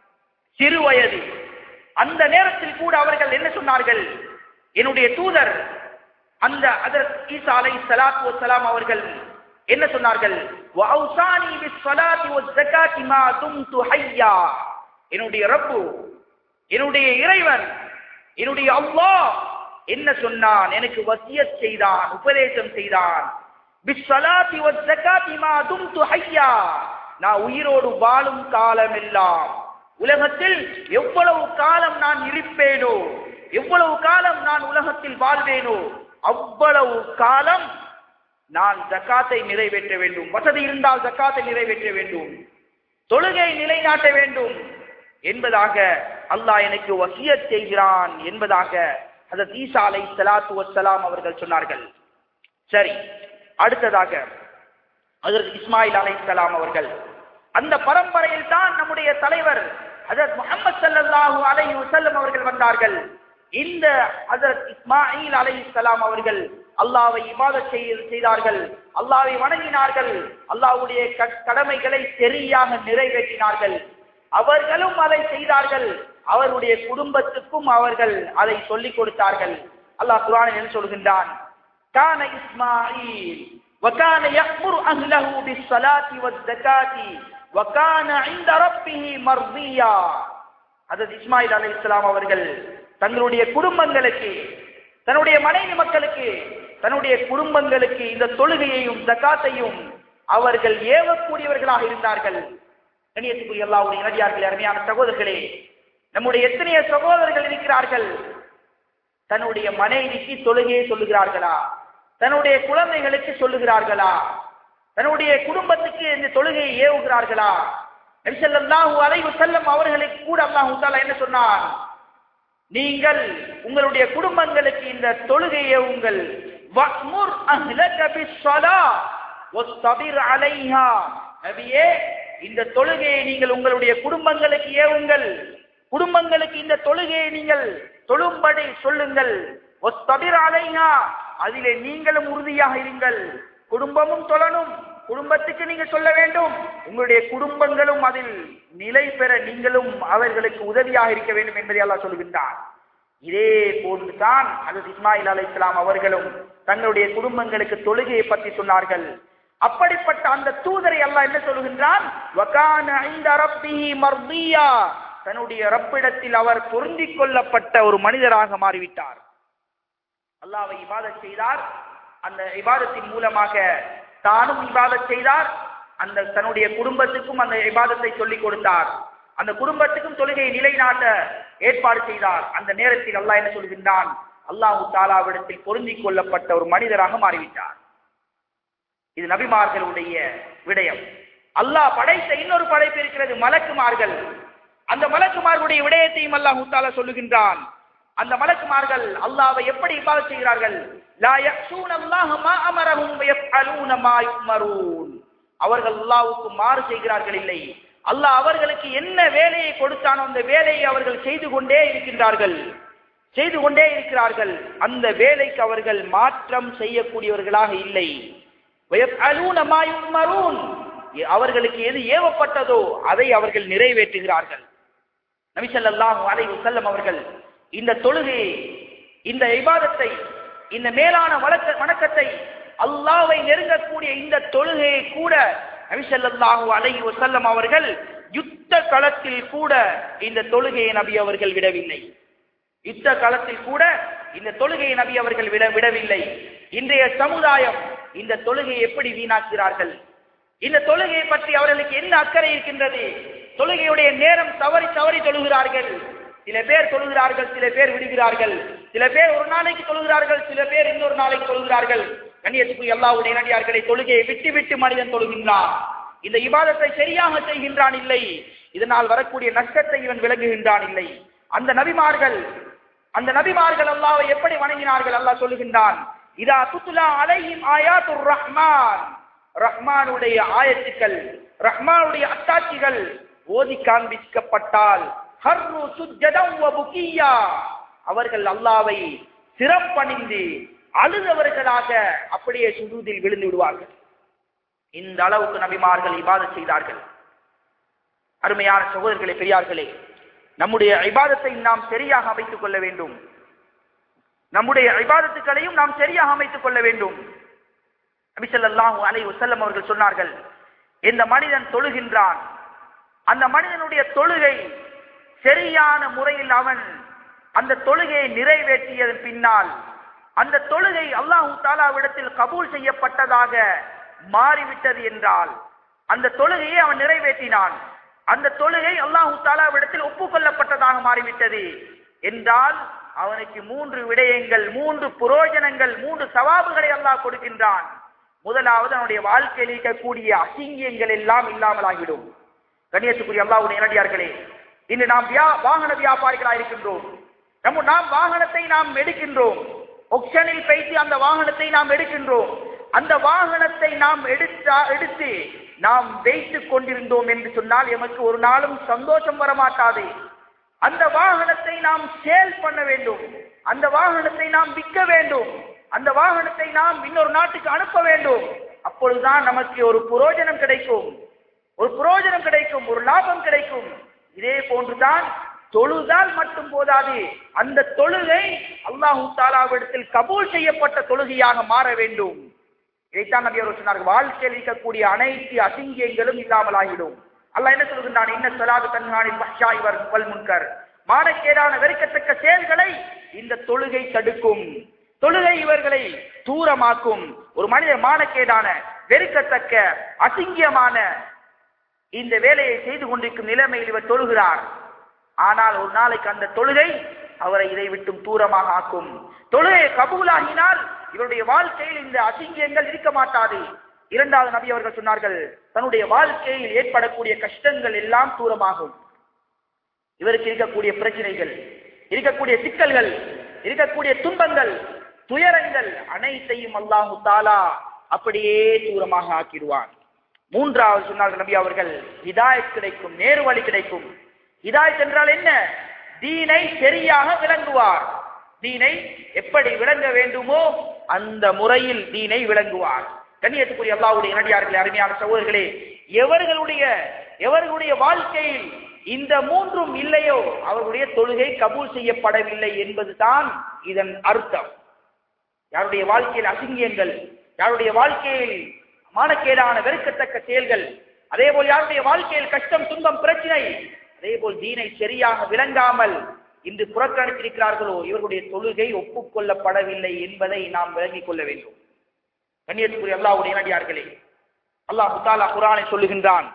சிறு வயது. அந்த நேரத்தில் கூட அவர்கள் என்ன சொன்னார்கள், என்னுடைய தூதர் அந்த ஹஜ்ரத் ஈசா அலைஹிஸ்ஸலாத்து வஸ்ஸலாம் அவர்கள் என்ன சொன்னார்கள், வஅௌசானி பிஸ்ஸலாத்தி வஸ்ஸகாத்தி மா தும்து ஹய்யா. என்னுடைய ரப்பு, என்னுடைய இறைவன், என்னுடைய அல்லாஹ் என்ன சொன்னான், எனக்கு வசியத் செய்தான், உபதேசம் செய்தான். பிஸ்ஸலாத்தி வஸ்ஸகாத்தி மா தும்து ஹய்யா, நான் உயிரோடு வாழும் காலம் எல்லாம், உலகத்தில் எவ்வளவு காலம் நான் இருப்பேனோ, எவ்வளவு காலம் நான் உலகத்தில் வாழ்வேனோ அவ்வளவு காலம் நான் ஜக்காத்தை நிறைவேற்ற வேண்டும். வசதி இருந்தால் ஜக்காத்தை நிறைவேற்ற வேண்டும், தொழுகை நிலைநாட்ட வேண்டும் என்பதாக அல்லாஹ் எனக்கு வசியத் செய்கிறான் என்பதாக ஹஜ்ரத் ஈசா அலைஹிஸ்ஸலாத்து வஸ்ஸலாம் அவர்கள் சொன்னார்கள். சரி, அடுத்ததாக ஹஜ்ரத் இஸ்மாயில் அலைஹிஸ்ஸலாம் அவர்கள், அந்த பரம்பரையில் தான் நம்முடைய தலைவர் ஹஜ்ரத் முஹம்மது ஸல்லல்லாஹு அலைஹி வஸல்லம் அவர்கள் வந்தார்கள். இந்த ஹஜ்ரத் இஸ்மாயில் அலைஹிஸ்ஸலாம் அவர்கள் அல்லாஹ்வை இபாதத் செய்தார்கள், அல்லாஹ்வை வணங்கினார்கள், அல்லாஹ்வுடைய கடமைகளை சரியாக நிறைவேற்றினார்கள். அவர்களும் அதை செய்தார்கள், அவருடைய குடும்பத்துக்கும் அவர்கள் அதை சொல்லிக் கொடுத்தார்கள். அல்லாஹ் குர்ஆனில் என்ன சொல்கின்றான், கான இஸ்மாயில் வகான யஅமுரு அஹ்லஹு பிஸ்ஸலாத்தி வஸ்ஸகாத்தி வகான இன்த ரப்பிஹி மர்தியா. ஹஜ்ரத் இஸ்மாயில் அலைஹிஸ்ஸலாம் அவர்கள் தங்களுடைய குடும்பங்களுக்கு, தன்னுடைய மனைவி மக்களுக்கு தன்னுடைய குடும்பங்களுக்கு இந்த தொழுகையையும் ஜகாத்தையும் அவர்கள் ஏவக்கூடியவர்களாக இருந்தார்கள். கண்ணியத்துக்குரிய அல்லாஹ்வுடைய நல்லடியார்களே, அருமையான சகோதரர்களே, நம்முடைய எத்தனைய சகோதரர்கள் இருக்கிறார்கள், தன்னுடைய மனைவிக்கு தொழுகையை சொல்லுகிறார்களா, தன்னுடைய குழந்தைகளுக்கு சொல்லுகிறார்களா, தன்னுடைய குடும்பத்துக்கு இந்த தொழுகையை ஏவுகிறார்களா? நபி ஸல்லல்லாஹு அலைஹி வஸல்லம் அவர்களுக்கு கூட அல்லாஹ் தஆலா என்ன சொன்னார்? நீங்கள் உங்களுடைய குடும்பங்களுக்கு இந்த தொழுகையை ஏவுங்கள். வஅ்முர் அஹ்லக பிஸ்ஸலா வஸ்தபிர் அலைஹா. நபியே, இந்த தொழுகையை நீங்கள் உங்களுடைய குடும்பங்களுக்கு ஏவுங்கள், குடும்பங்களுக்கு இந்த தொழுகையை நீங்கள் தொழும்படி சொல்லுங்கள். வஸ்தபிர் அலைஹா, அதிலே நீங்களும் உறுதியாக இருங்கள். குடும்பமும் தொழணும், குடும்பத்துக்கு நீங்க சொல்ல வேண்டும், உங்களுடைய குடும்பங்களும் அதில் நிலை பெற நீங்களும் அவர்களுக்கு உதவியாக இருக்க வேண்டும் என்பதை அல்லாஹ் சொல்கின்றான். இதே போன்றுதான் ஹஜ்ரத் இஸ்மாயில் அலைஹிஸ்ஸலாம் அவர்களும் தங்களுடைய குடும்பங்களுக்கு தொழுகையை பற்றி சொன்னார்கள். அப்படிப்பட்ட அந்த தூதரை அல்லாஹ் என்ன சொல்கின்றான்? வகான இன்த ரப்பிஹி மர்தியா, தன்னுடைய ரப்பிடத்தில் அவர் பொருந்திக் கொள்ளப்பட்ட ஒரு மனிதராக மாறிவிட்டார். அல்லாஹ்வை இபாதத் செய்தார், அந்த இபாதத்தின் மூலமாக தானும் இபாதத் செய்தார், அந்த தன்னுடைய குடும்பத்துக்கும் அந்த இபாதத்தை சொல்லிக் கொடுத்தார், அந்த குடும்பத்துக்கும் தொழுகையை நிலைநாட்ட ஏற்பாடு செய்தார். அந்த நேரத்தில் அல்லாஹ் என்ன சொல்கின்றான்? அல்லாஹ் தஆலாவிடத்தில் பொருந்திக் கொள்ளப்பட்ட ஒரு மனிதராக மாறிவிட்டார். இது நபிமார்களுடைய விடயம். அல்லாஹ் படைத்த இன்னொரு படைப்பு இருக்கிறது, மலக்குமார்கள். அந்த மலக்குமார்களுடைய விடயத்தையும் அல்லாஹ் தஆலா சொல்லுகின்றான். அந்த மலக்குமார்கள் அல்லாஹ்வை எப்படி இபாதத் செய்கிறார்கள்? லா யஸூன அல்லாஹ மா அமரஹும் வயஃஅலூன மா யுமரூன். அவர்கள் அல்லாஹ்வுக்கு மாறு செய்கிறார்கள் இல்லை, அல்லாஹ் அவர்களுக்கு என்ன வேலையை கொடுத்தானோ அந்த வேலையை அவர்கள் செய்து கொண்டே இருக்கின்றார்கள் செய்து கொண்டே இருக்கிறார்கள் அந்த வேலைக்கு அவர்கள் மாற்றம் செய்யக்கூடியவர்களாக இல்லை. வயஃஅலூன மா யுமரூன், அவர்களுக்கு எது ஏவப்பட்டதோ அதை அவர்கள் நிறைவேற்றுகிறார்கள். நபி ஸல்லல்லாஹு அலைஹி வஸல்லம் அவர்கள் இந்த தொழுகையை, இந்த இபாதத்தை, இந்த மேலான வணக்கத்தை, அல்லாஹ்வை நெருங்கக்கூடிய இந்த தொழுகையை கூட நபி ஸல்லல்லாஹு அலைஹி வஸல்லம் அவர்கள் யுத்த களத்தில் கூட இந்த தொழுகையை நபி அவர்கள் விடவில்லை. யுத்த களத்தில் கூட இந்த தொழுகையை நபி அவர்கள் விட விடவில்லை. இன்றைய சமுதாயம் இந்த தொழுகையை எப்படி வீணாக்கிறார்கள்? இந்த தொழுகையை பற்றி அவர்களுக்கு என்ன அக்கறை இருக்கின்றது? தொழுகையுடைய நேரம் தவறி தவறி தொழுகிறார்கள். சில பேர் தொழுகிறார்கள், சில பேர் விடுகிறார்கள். சில பேர் ஒரு நாளைக்கு தொழுகிறார்கள், சில பேர் இன்னொரு நாளைக்கு தொழுகிறார்கள். கண்ணியத்துக்குரிய அல்லாஹ்வுடைய நல்லடியார்களே, தொழுகையை விட்டு விட்டு மனிதன் தொழுகின்றான். இந்த இபாதத்தை சரியாக செய்கின்றான் இல்லை, இதனால் வரக்கூடிய நஷ்டத்தை இவன் விளங்குகின்றான் இல்லை. அந்த நபிமார்கள் அந்த நபிமார்கள் அல்லாஹ்வை எப்படி வணங்கினார்கள்? அல்லாஹ் சொல்லுகின்றான், இதா துத்லா அலைஹிம் ஆயாத்துர் ரஹ்மான், ரஹ்மானுடைய ஆயத்துக்கள், ரஹ்மானுடைய அத்தாட்சிகள் ஓதி காண்பிக்கப்பட்டால் ஹர்ரு சுஜ்ஜதன் வ புகியா, அவர்கள் அல்லாஹ்வை சிரப்பணிந்து அழுதவர்களாக அப்படியே சுஜூதில் விழுந்து விடுவார்கள். இந்த அளவுக்கு நபிமார்கள் இபாதத் செய்தார்கள். அருமையான சகோதரர்களே, பெரியார்களே, நம்முடைய இபாதத்தை நாம் சரியாக அமைத்துக் கொள்ள வேண்டும். நம்முடைய இபாதத்துக்களையும் நாம் சரியாக அமைத்துக் கொள்ள வேண்டும். நபி ஸல்லல்லாஹு அலைஹி வஸல்லம் அவர்கள் சொன்னார்கள், இந்த மனிதன் தொழுகின்றான், அந்த மனிதனுடைய தொழுகை சரியான முறையில் அவன் அந்த தொழுகையை நிறைவேற்றியதன் பின்னால் அந்த தொழுகை அல்லாஹ் தஆலாவிடத்தில் கபூல் செய்யப்பட்டதாக மாறிவிட்டது என்றால், அந்த தொழுகையை அவன் நிறைவேற்றினான், அந்த தொழுகை அல்லாஹ் தஆலாவிடத்தில் ஒப்புக்கொள்ளப்பட்டதாக மாறிவிட்டது என்றால் அவனுக்கு மூன்று விடயங்கள், மூன்று புரோஜனங்கள், மூன்று சவாபுகளை அல்லாஹ் கொடுக்கின்றான். முதலாவது, அவனுடைய வாழ்க்கையில் இருக்கக்கூடிய அசிங்கியங்கள் எல்லாம் இல்லாமலாகிடும். கண்ணியத்துக்குரிய அல்லாஹ்வுடைய நல்லடியார்களே, இன்று நாம் வாகன வியாபாரிகளாக இருக்கின்றோம். நம்ம நாம் வாகனத்தை நாம் எடுக்கின்றோம், ஆக்ஷனில் பேசி அந்த வாகனத்தை நாம் எடுக்கின்றோம். அந்த வாகனத்தை நாம் எடுத்தா எடுத்து நாம் வைத்துக் கொண்டிருந்தோம் என்று சொன்னால் எமக்கு ஒரு நாளும் சந்தோஷம் வரமாட்டாது. அந்த வாகனத்தை நாம் சேல் பண்ண வேண்டும், அந்த வாகனத்தை நாம் விற்க வேண்டும், அந்த வாகனத்தை நாம் இன்னொரு நாட்டுக்கு அனுப்ப வேண்டும். அப்பொழுதுதான் நமக்கு ஒரு புரோஜனம் கிடைக்கும், ஒரு புரோஜனம் கிடைக்கும், ஒரு லாபம் கிடைக்கும். இதே போன்றுதான் தொழுதால் மட்டும் போதாது, அந்த தொழுகை அல்லாஹ் தஆலாவிடத்தில் கபூல் செய்யப்பட்ட தொழுகையாக மாற வேண்டும். இதைத்தான் நபி அவர்கள் சொன்னார்கள், வாழ்க்கையில் இருக்கக்கூடிய அனைத்து அசிங்கியங்களும் இல்லாமலாகிடும். அல்லாஹ் என்ன சொல்கின்றான்? இன்ன ஸலாத தன்ஹா அனில் ஃபஹ்ஷாஇ வல் முன்கர், மானக்கேடான வெறுக்கத்தக்க செயல்களை இந்த தொழுகை தடுக்கும். தொழுகை இவர்களை தூரமாக்கும். ஒரு மனிதர் மானக்கேடான, வெறுக்கத்தக்க, அசிங்கியமான இந்த வேலையை செய்து கொண்டிருக்கும் நிலைமையில் இவர் தொழுகிறார். ஆனால் ஒரு நாளைக்கு அந்த தொழுகை அவரை இதை விட்டும் தூரமாக ஆக்கும். தொழுகை கபூலாகினால் இவருடைய வாழ்க்கையில் இந்த அசிங்கியங்கள் இருக்க மாட்டாது. இரண்டாவது நபி அவர்கள் சொன்னார்கள், தன்னுடைய வாழ்க்கையில் ஏற்படக்கூடிய கஷ்டங்கள் எல்லாம் தூரமாகும். இவருக்கு இருக்கக்கூடிய பிரச்சனைகள், இருக்கக்கூடிய சிக்கல்கள், இருக்கக்கூடிய துன்பங்கள், துயரங்கள் அனைத்தையும் அல்லாஹு தஆலா அப்படியே தூரமாக ஆக்கிடுவான். மூன்றாவது சொன்னார்கள் நபி அவர்கள், ஹிதாயத் கிடைக்கும், நேரு வழி கிடைக்கும். ஹிதாயத் என்றால் என்ன? தீனை சரியாக விளங்குவார். தீனை எப்படி விளங்க வேண்டுமோ அந்த முறையில் தீனை விளங்குவார். கண்ணியத்துக்குரிய அல்லாஹ்வுடைய நல்லடியார்களே, அருமையான சகோதரர்களே, எவர்களுடைய எவர்களுடைய வாழ்க்கையில் இந்த மூன்றும் இல்லையோ அவர்களுடைய தொழுகை கபூல் செய்யப்படவில்லை என்பதுதான் இதன் அர்த்தம். யாருடைய வாழ்க்கையில் அசிங்கியங்கள், யாருடைய வாழ்க்கையில் மானக்கேடான வெறுக்கத்தக்க செயல்கள், அதே போல் யாருடைய வாழ்க்கையில் கஷ்டம், துன்பம், பிரச்சனை, அதே போல் தீனை சரியாக விளங்காமல் இன்று புறக்கணித்திருக்கிறார்களோ இவர்களுடைய தொழுகை ஒப்புக்கொள்ளப்படவில்லை என்பதை நாம் விளங்கிக் கொள்ள வேண்டும். கண்ணியத்துக்குரிய அல்லாஹ்வுடைய நல்லடியார்களே, அல்லாஹ் தஆலா குர்ஆனில் சொல்லுகின்றான்,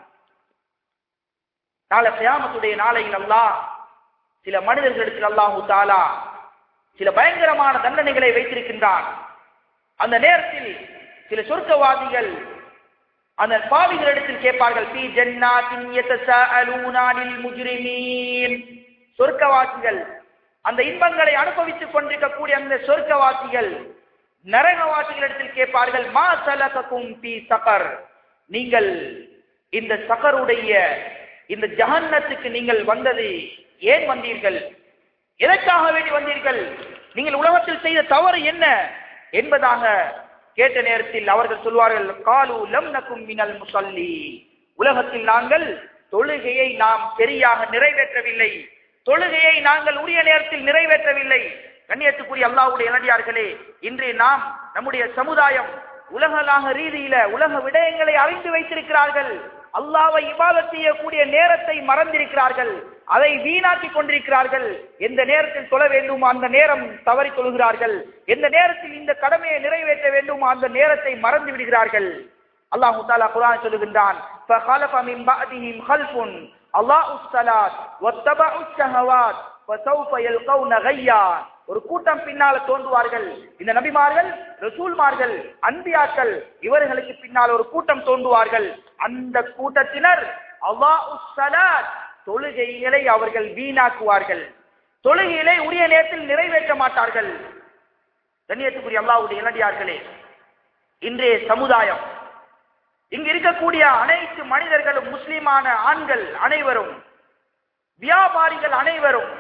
நாளை கியாமத்துடைய நாளையில் அல்லாஹ் சில மனிதர்களிடத்தில் அல்லாஹ் தஆலா சில பயங்கரமான தண்டனைகளை வைத்திருக்கின்றான். அந்த நேரத்தில் சில சொர்க்கவாதிகள் அந்த பாவிகளிடத்தில் கேட்பார்கள், ஃபீ ஜன்னாத்தின் யதஸாஅலூனா அனில் முஜ்ரிமீன். சொர்க்கவாசிகள், அந்த இன்பங்களை அனுபவித்துக் கொண்டிருக்கக்கூடிய அந்த சொர்க்கவாசிகள் நரகவாசிகளிடத்தில் கேட்பார்கள், மா ஸலககும் ஃபீ ஸகர், நீங்கள் இந்த சகருடைய இந்த ஜஹன்னத்துக்கு நீங்கள் வந்தது ஏன் வந்தீர்கள்? எதற்காக வேண்டி வந்தீர்கள்? நீங்கள் உலகத்தில் செய்த தவறு என்ன என்பதாக கேட்ட நேரத்தில் அவர்கள் சொல்வார்கள், காலு லம் நகும் மினல் முஸல்லி, உலகத்தில் நாங்கள் தொழுகையை நாம் சரியாக நிறைவேற்றவில்லை, தொழுகையை நாங்கள் உரிய நேரத்தில் நிறைவேற்றவில்லை. கண்ணியத்துக்குரிய அல்லாஹ்வுடைய நல்லடியார்களே, இன்று நாம் நம்முடைய சமுதாயம் உலகளாக ரீதியில உலக விடயங்களை அறிந்து வைத்திருக்கிறார்கள். அல்லாஹ்வை இபாதத் செய்யக்கூடிய நேரத்தை மறந்திருக்கிறார்கள், அதை வீணாக்கி கொண்டிருக்கிறார்கள். எந்த நேரத்தில் தொழ வேண்டுமோ அந்த நேரம் தவறி தொழுகிறார்கள், எந்த நேரத்தில் இந்த கடமையை நிறைவேற்ற வேண்டுமோ அந்த நேரத்தை மறந்து விடுகிறார்கள். அல்லாஹ் தஆலா குர்ஆனில் சொல்லுகின்றான், ஃபഖலஃப மின் பஅதிஹிம் கல்ஃபுன் அல்லாஹுஸ் ஸலாத் வத்தபஉஸ் ஷஹவாத் ஃபஸௌஃப யல்கௌன கய்யா. ஒரு கூட்டம் பின்னால தோன்றுவார்கள். இந்த நபிமார்கள், ரசூல்மார்கள், அன்பியாக்கள், இவர்களுக்கு பின்னால் ஒரு கூட்டம் தோன்றுவார்கள். அந்த கூட்டத்தினர் அல்லாஹுஸ் ஸலாத், தொழுகைகளை அவர்கள் வீணாக்குவார்கள், தொழுகைகளை உரிய நேரத்தில் நிறைவேற்ற மாட்டார்கள். கண்ணியத்துக்குரிய அல்லாஹ்வுடைய நல்லடியார்களே, இன்றைய சமுதாயம், இங்கு இருக்கக்கூடிய அனைத்து மனிதர்களும், முஸ்லிமான ஆண்கள் அனைவரும், வியாபாரிகள் அனைவரும்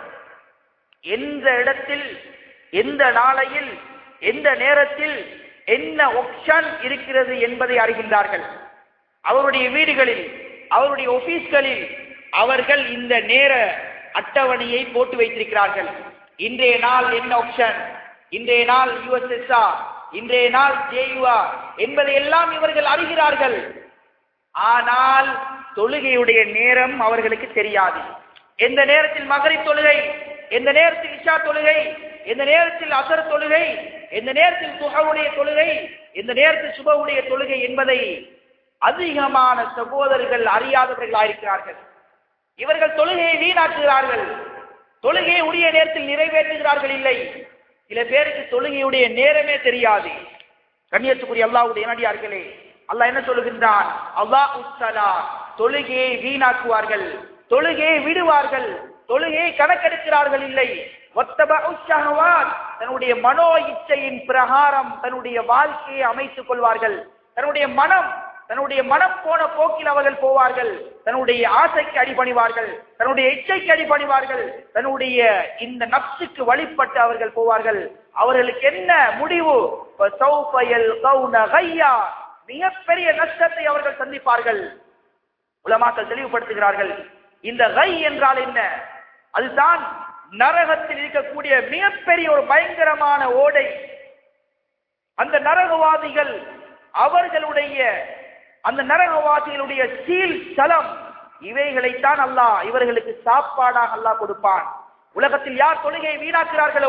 எந்த இடத்தில், எந்த நாளையில், எந்த நேரத்தில் என்ன ஆப்ஷன் இருக்கிறது என்பதை அறிகின்றார்கள். அவருடைய வீடுகளில், அவருடைய ஆபீஸ்களில் அவர்கள் இந்த நேர அட்டவணையை போட்டு வைத்திருக்கிறார்கள். இன்றைய நாள் என்ன ஆப்ஷன், இன்றைய நாள் யுஎஸ்எஸ்ஆ, இன்றைய நாள் ஜேயுஆ என்பதை எல்லாம் இவர்கள் அறிகிறார்கள். ஆனால் தொழுகையுடைய நேரம் அவர்களுக்கு தெரியாது. எந்த நேரத்தில் மகரிப் தொழுகை, எந்த நேரத்தில் இஷா தொழுகை, எந்த நேரத்தில் அசர் தொழுகை, எந்த நேரத்தில் துஹவுடைய தொழுகை, எந்த நேரத்தில் சுபவுடைய தொழுகை என்பதை அதிகமான சகோதரர்கள் அறியாதவர்களாயிருக்கிறார்கள். இவர்கள் தொழுகையை வீணாக்குகிறார்கள், தொழுகையை உரிய நேரத்தில் நிறைவேற்றுகிறார்கள் இல்லை. சில பேருக்கு தொழுகையுடைய நேரமே தெரியாது. கண்ணியத்துக்குரிய அல்லாஹ்வுடைய நல்லடியார்களே, அல்லாஹ் என்ன சொல்லுகின்றான்? அல்லாஹுஸ் ஸலாத், தொழுகையை வீணாக்குவார்கள், தொழுகையை விடுவார்கள், தொழுகையை கணக்கெடுக்கிறார்கள் இல்லை. வத்தபஉஸ் ஷஹவாத், தன்னுடைய மனோ இச்சையின் பிரகாரம் தன்னுடைய வாழ்க்கையை அமைத்துக் கொள்வார்கள். தன்னுடைய மனம் தன்னுடைய மனம் போன போக்கில் அவர்கள் போவார்கள். தன்னுடைய ஆசைக்கு அடிபணிவார்கள், தன்னுடைய இச்சைக்கு அடிபணிவார்கள், தன்னுடைய இந்த நப்சுக்கு வழிபட்டு அவர்கள் போவார்கள். அவர்களுக்கு என்ன முடிவு? மிகப்பெரிய நஷ்டத்தை அவர்கள் சந்திப்பார்கள். உலமாக்கள் தெளிவுபடுத்துகிறார்கள், இந்த கை என்றால் என்ன? அதுதான் நரகத்தில் இருக்கக்கூடிய மிகப்பெரிய ஒரு பயங்கரமான ஓடை. அந்த நரகவாதிகள், அவர்களுடைய அந்த நரகவாசிகளுடைய சீல் தலம், இவைகளைத்தான் அல்லாஹ் இவர்களுக்கு சாப்பாடாக அல்லாஹ் கொடுப்பான். உலகத்தில் யார் தொழுகையை வீணாக்குகிறார்களோ,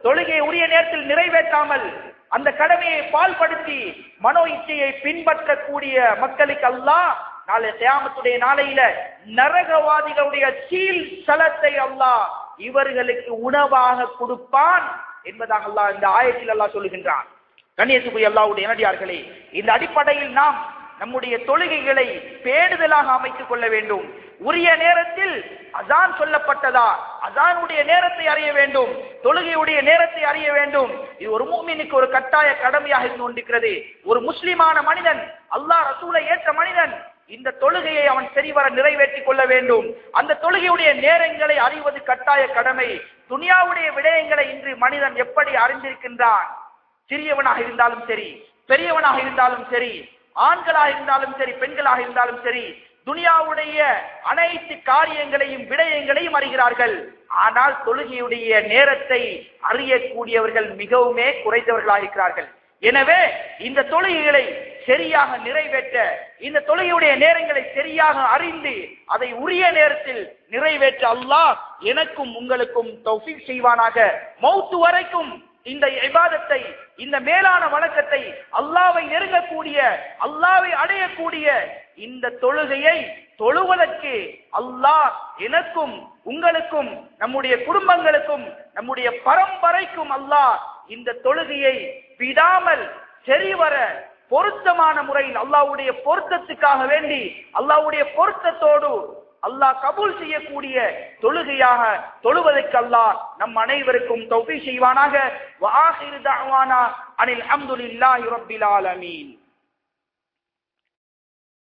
தொழுகையை உரிய நேரத்தில் நிறைவேற்றாமல் அந்த கடமையை பால்படுத்தி மனோ இச்சையை பின்பற்றக்கூடிய மக்களுக்கு அல்லாஹ் நாளை கியாமத்துடைய நாளையில நரகவாதிகளுடைய சீல் சலத்தை அல்லாஹ் இவர்களுக்கு உணவாக கொடுப்பான் என்பதாக அல்லாஹ் இந்த ஆயத்தில் அல்லாஹ் சொல்லுகின்றான். கண்ணியத்துக்குரிய அல்லாஹ்வுடைய நல்லடியார்களே, இந்த அடிப்படையில் நாம் நம்முடைய தொழுகைகளை பேணுதலாக அமைத்துக் கொள்ள வேண்டும். உரிய நேரத்தில் அசான் சொல்லப்பட்டதா, அசானுடைய நேரத்தை அறிய வேண்டும், தொழுகையுடைய நேரத்தை அறிய வேண்டும். இது ஒரு முஃமினுக்கு ஒரு கட்டாய கடமையாக இருந்து கொண்டிருக்கிறது. ஒரு முஸ்லிமான மனிதன், அல்லாஹ் ரசூலை ஏற்ற மனிதன் இந்த தொழுகையை அவன் சரிவர நிறைவேற்றிக் கொள்ள வேண்டும். அந்த தொழுகையுடைய நேரங்களை அறிவது கட்டாய கடமை. துனியாவுடைய விடயங்களை இன்று மனிதன் எப்படி அறிந்திருக்கின்றான்? சிறியவனாக இருந்தாலும் சரி, பெரியவனாக இருந்தாலும் சரி, ஆண்களாக இருந்தாலும் சரி, பெண்களாக இருந்தாலும் சரி, துனியாவுடைய அனைத்து காரியங்களையும் விடயங்களையும் அறிகிறார்கள். ஆனால் தொழுகையுடைய நேரத்தை அறியக்கூடியவர்கள் மிகவுமே குறைந்தவர்களாக இருக்கிறார்கள். எனவே இந்த தொழுகைகளை சரியாக நிறைவேற்ற, இந்த தொழுகையுடைய நேரங்களை சரியாக அறிந்து அதை உரிய நேரத்தில் நிறைவேற்ற அல்லாஹ் எனக்கும் உங்களுக்கும் தௌஃபீக் செய்வானாக. மௌத்து வரைக்கும் இந்த இபாதத்தை, இந்த மேலான வணக்கத்தை, அல்லாஹ்வை நெருங்கக்கூடிய, அல்லாஹ்வை அடையக்கூடிய இந்த தொழுகையை தொழுவதற்கு அல்லாஹ் எனக்கும் உங்களுக்கும் நம்முடைய குடும்பங்களுக்கும் நம்முடைய பரம்பரைக்கும் அல்லாஹ் இந்த தொழுகையை விடாமல் சரிவர பொருத்தமான முறையில் அல்லாஹ்வுடைய பொருத்தத்துக்காக வேண்டி, அல்லாஹ்வுடைய பொருத்தத்தோடு அல்லாஹ் கபூல் செய்யக்கூடிய தொழுகையாக தொழுவதற்கு அல்லாஹ் நம் அனைவருக்கும் தௌஃபீக் செய்வானாக. வ ஆகிரு தஅவானா அனில் ஹம்துலில்லாஹி ரப்பில் ஆலமீன்.